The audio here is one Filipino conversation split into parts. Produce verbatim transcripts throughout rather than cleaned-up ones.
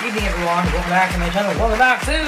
evening everyone, welcome back to my channel, welcome back to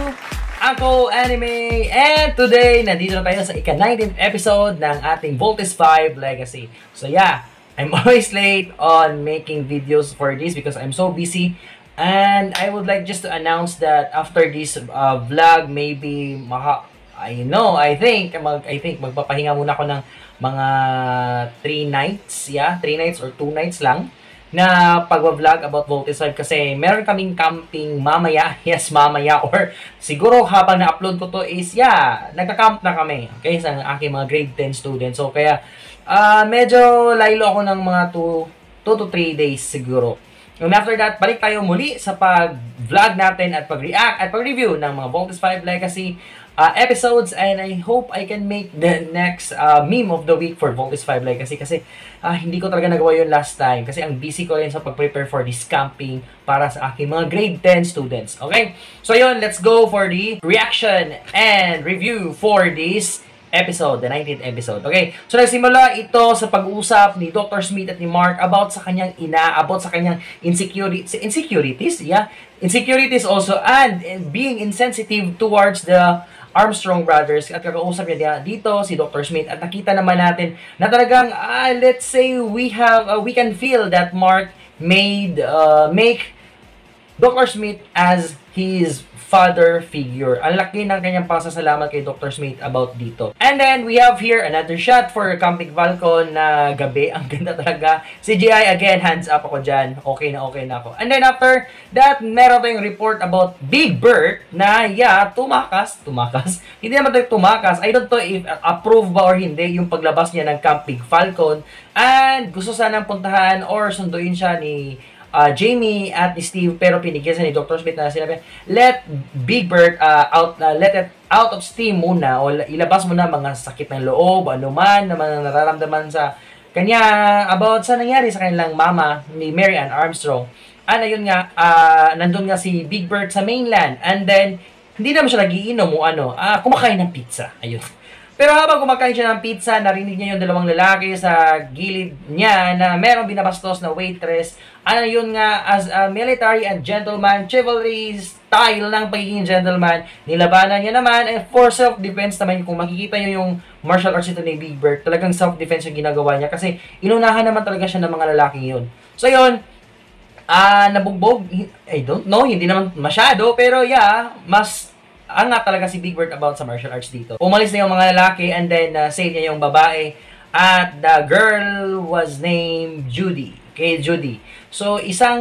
Uncle Anime. And today, nandito na tayo sa ika-nineteenth episode ng ating Voltes five Legacy. So yeah, I'm always late on making videos for this because I'm so busy. And I would like just to announce that after this uh, vlog, maybe maka I know, I think mag I think magpapahinga muna ako ng mga three nights, yeah, three nights or two nights lang na pagwa-vlog about Voltes five kasi meron kaming camping mamaya, yes, mamaya, or siguro habang na-upload ko to is, yeah, nagka-camp na kami, okay, sa aking mga grade ten students. So, kaya, uh, medyo laylo ako ng mga two to three days siguro. And after that, balik tayo muli sa pag-vlog natin at pag-react at pag-review ng mga Voltes five Legacy uh, episodes, and I hope I can make the next uh, meme of the week for Voltes five Legacy kasi uh, hindi ko talaga nagawa yun last time kasi ang busy ko rin sa pag-prepare for this camping para sa aking mga grade ten students. Okay? So yun, let's go for the reaction and review for this episode, the nineteenth episode. Okay, so nagsimula ito sa pag-uusap ni Doctor Smith at ni Mark about sa kanyang ina, about sa kanyang insecurity, insecurities, yeah, insecurities also, and, and being insensitive towards the Armstrong brothers. At kakausap niya dito si Doctor Smith at nakita naman natin na talagang, ah, let's say we have, uh, we can feel that Mark made, uh, make Doctor Smith as his father figure. Ang laki ng kanyang pasasalamat kay Doctor Smith about dito. And then, we have here another shot for Camping Falcon na gabi. Ang ganda talaga. C G I, again, hands up ako dyan. Okay na okay na ako. And then, after that, meron tayong report about Big Bird na, yeah, tumakas. Tumakas? Hindi naman tayo tumakas. I don't know if approve ba or hindi yung paglabas niya ng Camping Falcon. And gusto sanang puntahan or sunduin siya ni Uh, Jamie at ni Steve, pero pinigyan sa ni Doctor Smith na sinabi, let Big Bird uh, out, uh, let it out of steam muna, o ilabas mo na mga sakit ng loob, ano man, na mga nararamdaman sa kanya about sa nangyari sa kanilang mama ni Mary Ann Armstrong. Ano yun nga, uh, nandun nga si Big Bird sa mainland, and then hindi naman siya nagiinom o ano, uh, kumakain ng pizza. Ayun. Pero habang kumakain siya ng pizza, narinig niya yung dalawang lalaki sa gilid niya na merong binabastos na waitress. Ano yun nga, as a military and gentleman, chivalry style ng pagiging gentleman, nilabanan niya naman, and for self-defense naman, kung makikita niyo yung martial arts ito ni Big Bird, talagang self-defense yung ginagawa niya kasi inunahan naman talaga siya ng mga lalaking yun. So yun, ah uh, nabugbog, I don't know, hindi naman masyado, pero yeah, mas angat talaga si Big Bird about sa martial arts dito. Umalis na yung mga lalaki and then uh, save niya yung babae. At the girl was named Judy. Okay, Judy. So, isang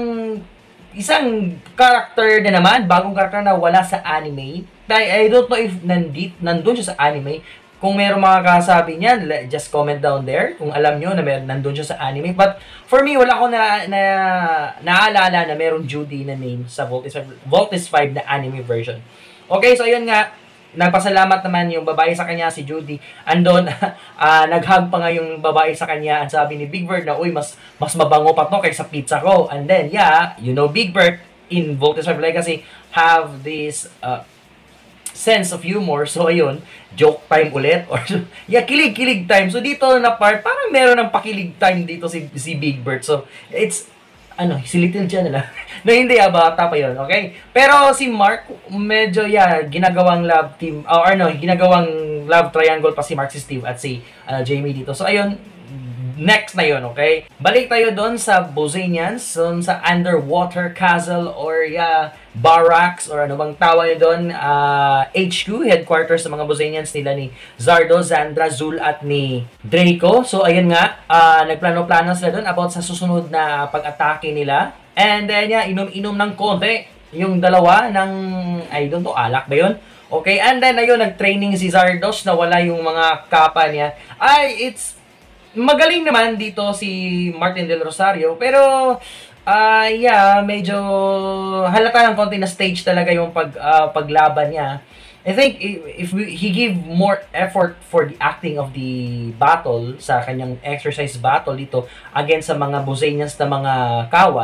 isang character na naman, bagong character na wala sa anime. I, I don't know if nandit, nandun siya sa anime. Kung meron mga kasabi niyan, just comment down there kung alam nyo na meron, nandun siya sa anime. But for me, wala ko na, na naalala na meron Judy na name sa Voltes five, Voltes five na anime version. Okay, so ayun nga, nagpasalamat naman yung babae sa kanya, si Judy. Andon, uh, nag-hug pa nga yung babae sa kanya. Ang sabi ni Big Bird na, uy, mas mas mabango pa to kaysa pizza ko. And then, yeah, you know, Big Bird in Voltes five Legacy have this uh, sense of humor. So, ayun, joke time ulit. Or, yeah, kilig-kilig time. So, dito na part, parang meron ng pakilig time dito si, si Big Bird. So, it's, ano, si Little Jan nila. No, hindi, ah, bata pa yun, okay? Pero si Mark, medyo, yeah, ginagawang love team, or uh, ano, ginagawang love triangle pa si Mark, si Steve, at si uh, Jamie dito. So, ayun, next na yun, okay? Balik tayo doon sa Bosanians, doon sa underwater castle, or, yeah, barracks, or ano bang tawag nyo doon, uh, H Q, headquarters sa mga Bosanians nila ni Zardo, Zandra, Zul, at ni Draco. So, ayun nga, uh, nagplano-plano sila doon about sa susunod na pag-atake nila. And then, yeah, inom-inom ng konti yung dalawa ng, I don't know, alak ba yun? Okay, and then, ayun, nag-training si Zardos na wala yung mga kapa niya. Ay, it's magaling naman dito si Martin Del Rosario, pero Uh, yeah, medyo halata ng konti na stage talaga yung pag, uh, paglaban niya. I think if, if we, he give more effort for the acting of the battle sa kanyang exercise battle dito against sa mga Bosanians na mga kawal,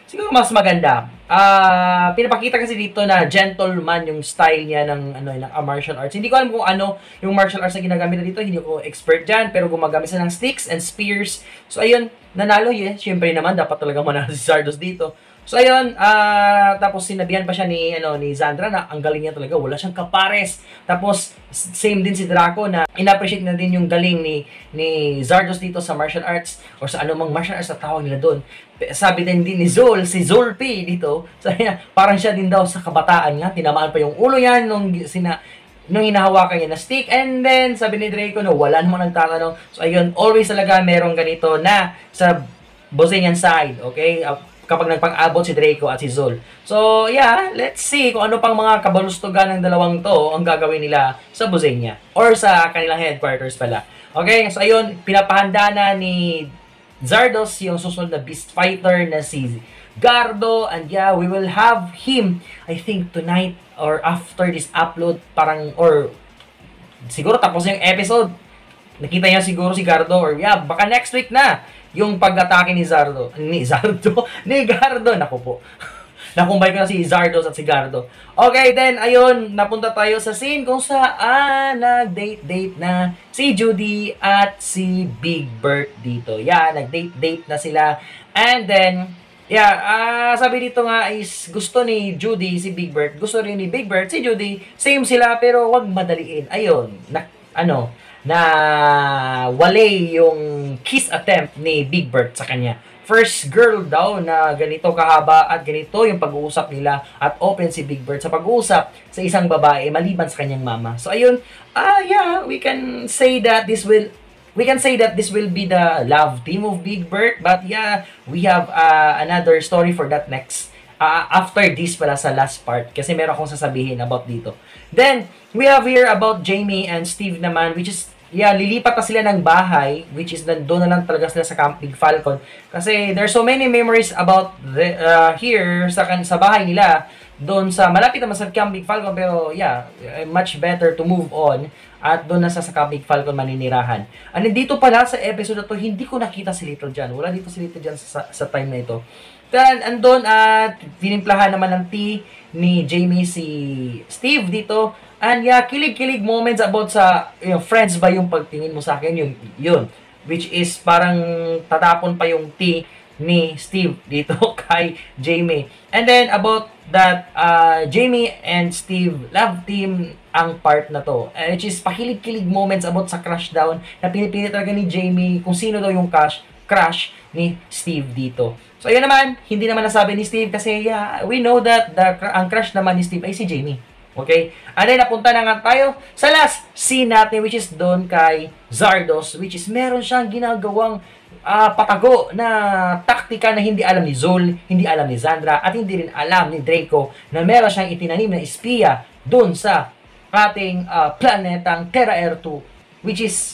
siguro mas maganda. Ah, pinapakita kasi dito na gentleman yung style niya ng ano ng uh, martial arts. Hindi ko alam kung ano yung martial arts na ginagamit na dito, hindi ko expert diyan, pero gumagamit siya ng sticks and spears. So ayun, nanalo eh. Syempre naman dapat talaga manalo si Zardos dito. So ayun, ah tapos sinabihan pa siya ni ano ni Zandra na ang galing niya talaga, wala siyang kapares. Tapos same din si Draco na inappreciate na din yung galing ni ni Zardos dito sa martial arts or sa anumang martial arts na tawag nila doon. Sabi din din ni Zul, si Zulpi dito, sabi niya, parang siya din daw sa kabataan nga, tinamaan pa yung ulo yan nung sina nung hinahawakan niya na stick. And then sabi ni Draco no, wala namang nagtatanong. So ayun, always talaga merong ganito na sa Bosenian side, okay? Uh, kapag nagpang-abot si Draco at si Zul. So, yeah, let's see kung ano pang mga kabalustugan ng dalawang to ang gagawin nila sa Bosenia. Or sa kanilang headquarters pala. Okay, so ayun, pinapahanda na ni Zardos yung susunod na beast fighter na si Gardo. And yeah, we will have him, I think, tonight or after this upload. Parang, or siguro tapos yung episode. Nakita niya siguro si Gardo or yeah, baka next week na yung pag-atake ni Zardo, ni Zardo, ni Gardo, naku po. Nakumbay ko na si Zardos at si Gardo. Okay, then, ayun, napunta tayo sa scene kung saan nag-date-date na si Judy at si Big Bert dito. Yeah, nag-date-date na sila. And then, yeah, uh, sabi dito nga is gusto ni Judy si Big Bert, gusto rin ni Big Bert si Judy, same sila pero wag madaliin. Ayun, na, ano, na wale yung kiss attempt ni Big Bert sa kanya. First girl daw na ganito kahaba at ganito yung pag-uusap nila at open si Big Bert sa pag-uusap sa isang babae maliban sa kanyang mama. So ayun, ah yeah, we can say that this will we can say that this will be the love team of Big Bert, but yeah, we have uh, another story for that next uh, after this pala sa last part kasi meron akong sasabihin about dito. Then we have here about Jamie and Steve naman, which is yeah, lilipat na sila ng bahay, which is doon na lang talaga sila sa Camp Big Falcon. Kasi there's so many memories about the, uh, here sa, sa bahay nila, doon sa, malapit naman sa Camp Big Falcon, pero yeah, much better to move on. At doon na sa, sa Camp Big Falcon maninirahan. And dito pala sa episode na to, hindi ko nakita si Little John. Wala dito si Little John sa, sa time na ito. Then, andun at uh, pinimplahan naman ng tea ni Jamie si Steve dito. And yeah, kilig-kilig moments about sa you know, friends ba yung pagtingin mo sa akin, yung yun. Which is parang tatapon pa yung tea ni Steve dito kay Jamie. And then about that uh, Jamie and Steve love team ang part na to. Uh, which is pakilig-kilig moments about sa crush down na pinipilit talaga ni Jamie kung sino daw yung crush, crush ni Steve dito. So yun naman, hindi naman nasabi ni Steve kasi yeah, we know that the, ang crush naman ni Steve ay si Jamie. Okay? And then, napunta na nga tayo sa last scene natin, which is doon kay Zardos, which is meron siyang ginagawang uh, patago na taktika na hindi alam ni Zul, hindi alam ni Zandra, at hindi rin alam ni Draco na meron siyang itinanim na espiya doon sa ating uh, planetang Terra Air two, which is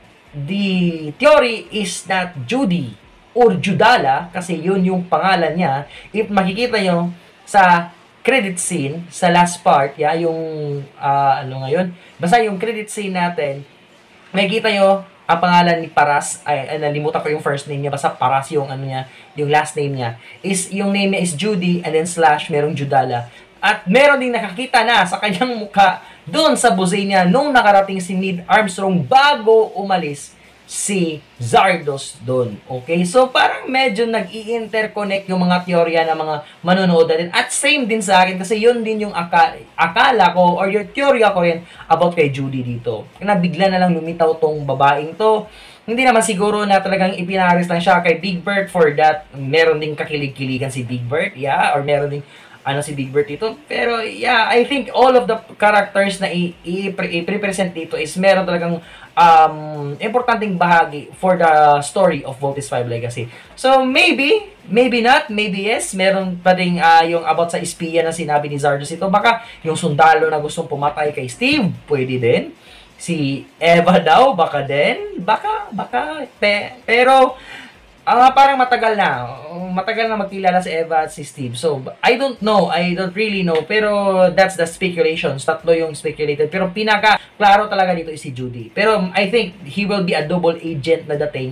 the theory is that Judy or Judala, kasi yun yung pangalan niya. If makikita nyo sa credit scene sa last part, yeah, yung uh, ano ngayon, basta yung credit scene natin, makikita nyo ang pangalan ni Paras, ay, ay nalimutan ko yung first name niya, basta Paras yung ano niya, yung last name niya, is yung name niya is Judy, and then slash, merong Judala. At meron ding nakakita na sa kanyang mukha doon sa Bosenia nung nakarating si Neil Armstrong bago umalis si Zardos doon. Okay? So, parang medyo nag-i-interconnect yung mga teorya ng mga manonood natin. At same din sa akin kasi yun din yung akala, akala ko or yung teorya ko rin about kay Judy dito. Na bigla na lang lumitaw tong babaeng to. Hindi naman siguro na talagang ipinaris lang siya kay Big Bird for that. Meron ding kakilig-kiligan si Big Bird. Yeah? Or meron ding ano si Big Bird dito. Pero yeah, I think all of the characters na i-present dito is meron talagang um, importanteng bahagi for the story of Voltes five Legacy. So maybe, maybe not, maybe yes, meron pa ding uh, yung about sa espiya na sinabi ni Zardos ito. Baka yung sundalo na gustong pumatay kay Steve, pwede din. Si Eva daw, baka din. Baka, baka, pe, pero Ah, uh, parang matagal na. Matagal na magkilala si Eva at si Steve. So, I don't know. I don't really know. Pero, that's the speculations. Tatlo yung speculated. Pero, pinaka-klaro talaga dito is si Judy. Pero, I think he will be a double agent na dating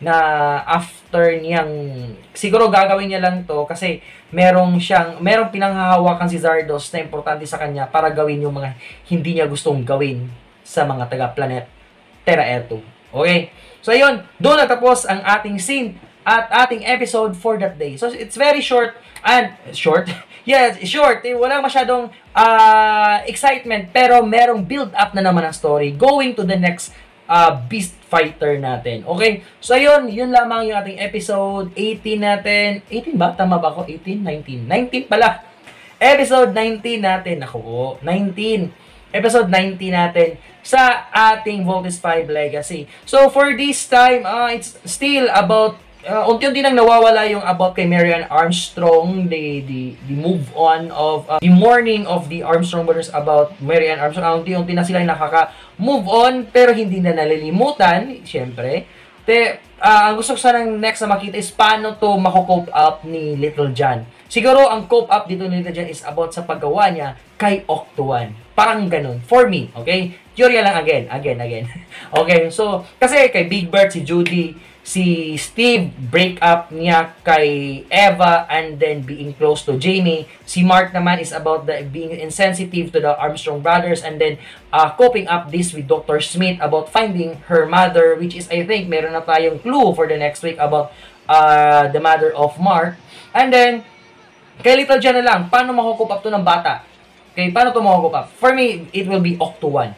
na after niyang, siguro gagawin niya lang to kasi merong siyang, merong pinanghahawakan si Zardos na importante sa kanya para gawin yung mga hindi niya gustong gawin sa mga taga-planet Terra Air two. Okay? So, ayun, doon natapos ang ating scene at ating episode for that day. So, it's very short and short. Yes, short. Eh, wala masyadong uh, excitement pero merong build up na naman ang story going to the next uh, beast fighter natin. Okay? So, ayun, yun lamang yung ating episode eighteen natin. eighteen ba? Tama ba ako? eighteen, nineteen. nineteen pala. Episode nineteen natin. Ako, nineteen. Episode nineteen natin sa ating Voltes five Legacy. So, for this time, uh, it's still about, uh, unti-unti nang nawawala yung about kay Marian Armstrong, the, the, the move on of, uh, the mourning of the Armstrong brothers about Marian Armstrong. Uh, unti-unti na sila nakaka-move on, pero hindi na nalilimutan, syempre. Te, uh, ang gusto ko sanang next na makita is paano to mako-cope up ni Little John. Siguro, ang cope up dito ni Little John is about sa paggawa niya kay Octo-one. Parang ganun. For me, okay? Teorya lang again, again, again. Okay, so, kasi kay Big Bird, si Judy, si Steve, break up niya kay Eva and then being close to Jamie. Si Mark naman is about the being insensitive to the Armstrong brothers and then uh, coping up this with Doctor Smith about finding her mother, which is, I think, meron na tayong clue for the next week about uh, the mother of Mark. And then, kay Little John na lang, paano makukup up to ng bata? Okay, paano to makukup up? For me, it will be Octo-one.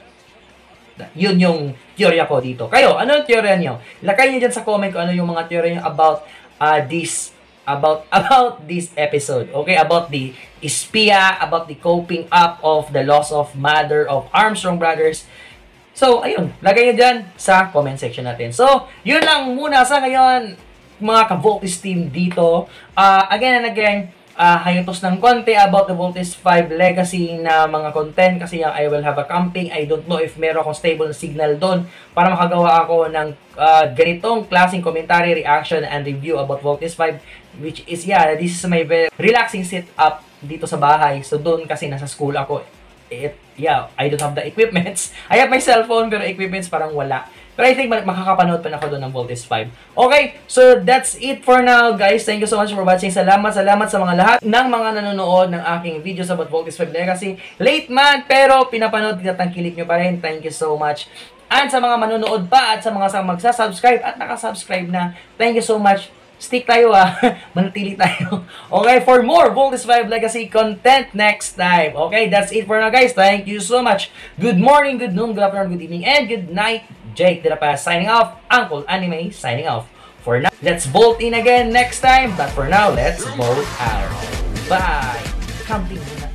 Yun yung teorya ko dito. Kayo, ano yung teorya niyo? Lakay niyo dyan sa comment kung ano yung mga teorya niyo about uh, this about about this episode. Okay, about the Ispia, about the coping up of the loss of mother of Armstrong brothers. So, ayun, lagay niyo dyan sa comment section natin. So, yun lang muna sa ngayon, mga ka-Voltes team dito. Uh, again and again, Uh, hayatos ng konti about the Voltes five Legacy na mga content kasi yung I will have a camping. I don't know if meron akong stable signal doon para makagawa ako ng uh, ganitong klaseng commentary, reaction, and review about Voltes five, which is, yeah, this is my very relaxing setup dito sa bahay. So, doon kasi nasa school ako. It, yeah, I don't have the equipments. I have my cellphone pero equipments parang wala. Pero I think makakapanood pa na ako doon ng Voltes five. Okay, so that's it for now, guys. Thank you so much for watching. Salamat, salamat sa mga lahat ng mga nanonood ng aking videos about Voltes five Legacy. Late man, pero pinapanood at ang kilik nyo pa rin. Thank you so much. And sa mga manonood pa at sa mga sa magsasubscribe at nakasubscribe na, thank you so much. Stick tayo ah. Manatili tayo. Okay, for more Voltes five Legacy content next time. Okay, that's it for now, guys. Thank you so much. Good morning, good noon, good afternoon, good evening, and good night. Jake Dirapa signing off. Uncle Anime signing off. For now, let's bolt in again next time. But for now, let's bolt out. Bye. Camping muna.